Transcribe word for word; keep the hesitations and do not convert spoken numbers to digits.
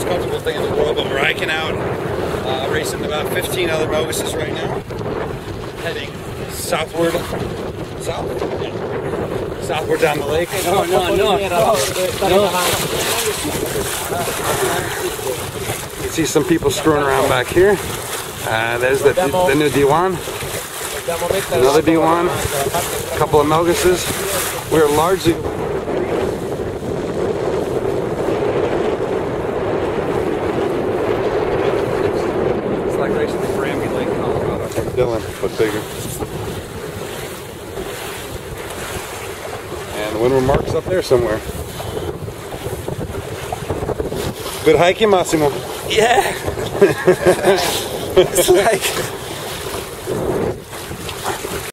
most comfortable thing in the world, but we're hiking out, uh, racing about fifteen other Moguses right now, heading southward, south, yeah. southward down the lake. No, no, no. no. You can see some people screwing around back here. Uh, there's the, the new D one, another D one, a couple of Moguses. We're largely it's like racing the Grammy Lake, Colorado. Dylan, but bigger. And the windward mark's up there somewhere. Good hiking, Massimo. Yeah. It's like